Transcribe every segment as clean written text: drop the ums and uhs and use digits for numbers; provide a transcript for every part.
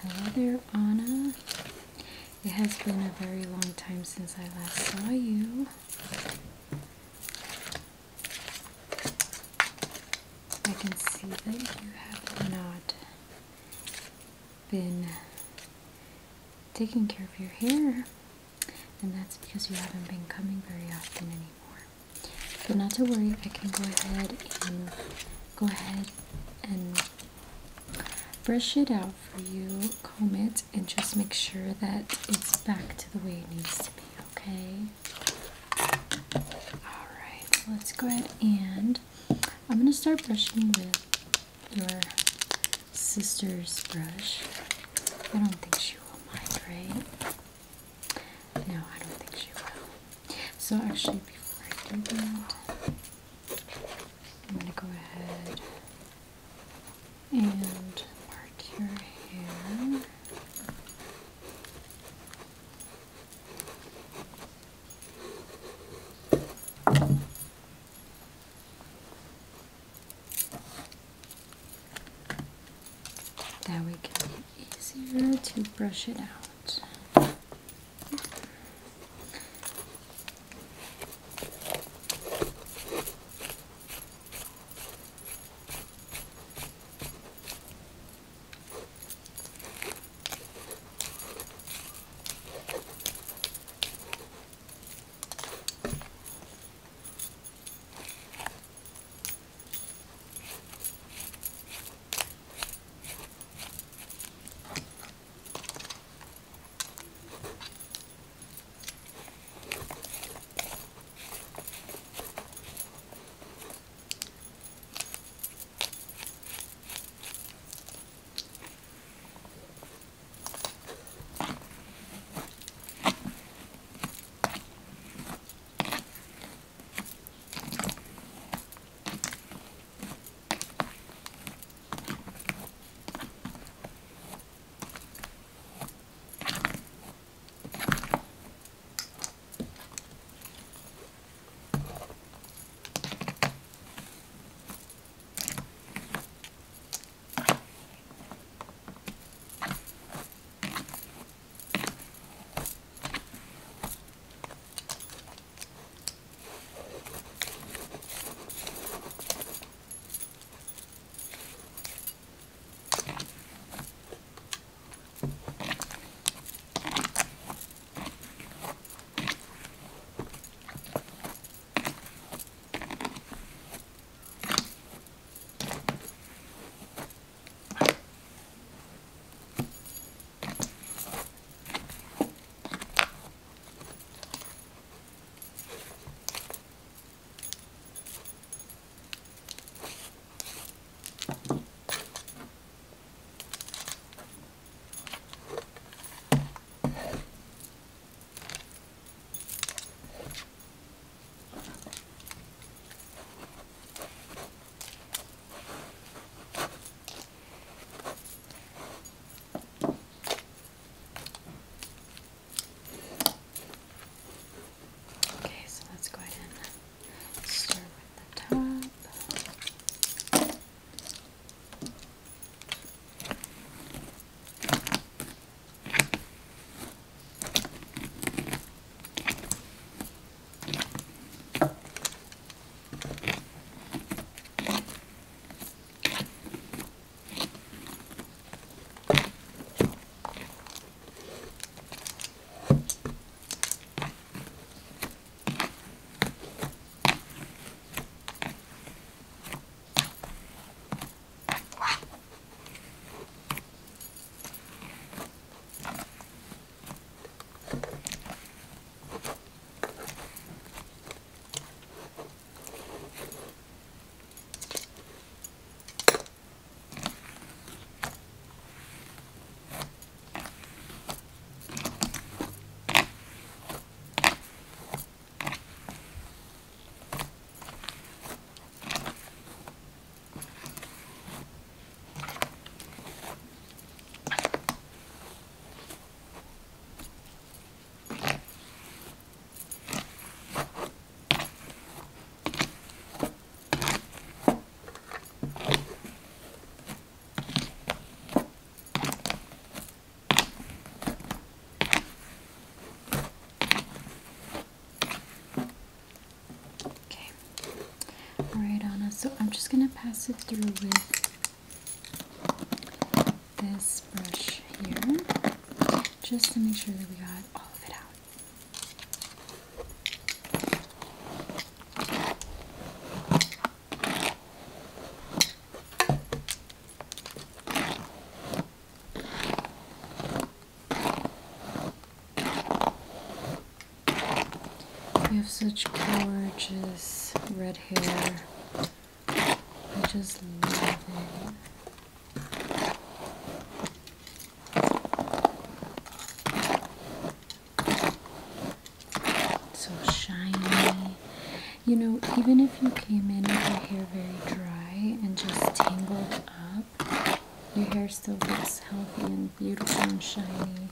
Hello there, Anna. It has been a very long time since I last saw you. I can see that you have not been taking care of your hair, and that's because you haven't been coming very often anymore. But not to worry, I can go ahead and brush it out for you, comb it, and just make sure that it's back to the way it needs to be, okay? Alright, so let's go ahead and I'm going to start brushing with your sister's brush. I don't think she will mind, right? No, I don't think she will. So actually, before I do that, I'm going to go ahead and part your hair. That way it can be easier to brush it out. just going to pass it through with this brush here, just to make sure that we got all of it out. You have such gorgeous red hair. I just love it. So shiny. You know, even if you came in with your hair very dry and just tangled up, your hair still looks healthy and beautiful and shiny.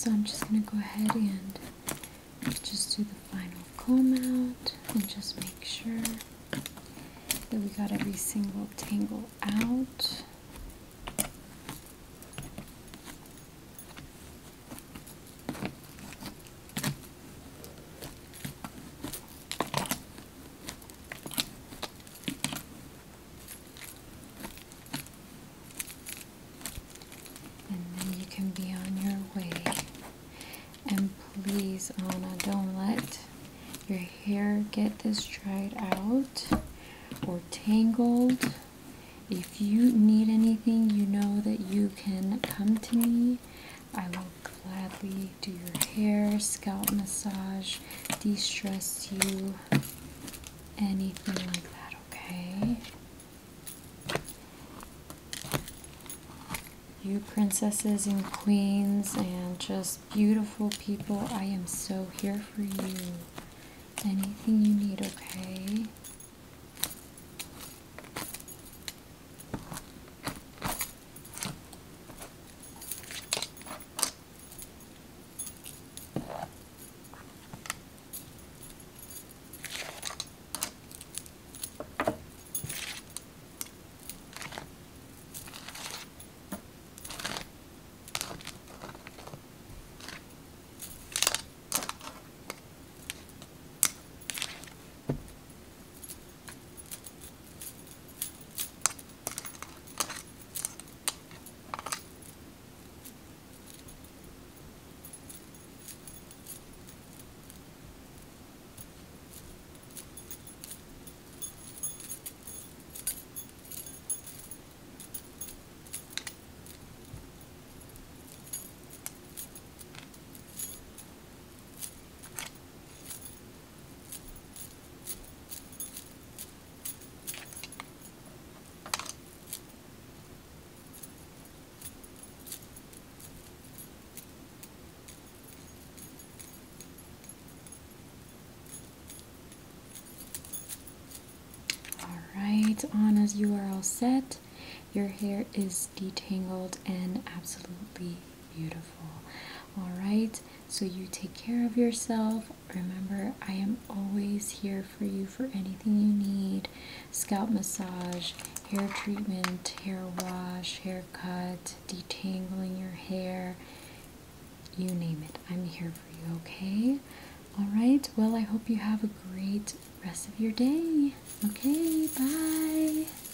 so I'm just going to go ahead and just do the final comb out and just make sure that we got every single tangle out. And then you can be on your way. And please, Anna, don't let your hair get this dried out or tangled. If you need anything, you know that you can come to me. I will gladly do your hair, scalp massage, de-stress you, anything like that, okay? You princesses and queens and just beautiful people, I am so here for you. Anything you need, okay? Alright, Anna, you are all set. Your hair is detangled and absolutely beautiful. Alright, so you take care of yourself. Remember, I am always here for you for anything you need. Scalp massage, hair treatment, hair wash, haircut, detangling your hair. You name it. I'm here for you, okay? Alright, well, I hope you have a great rest of your day. Okay, bye.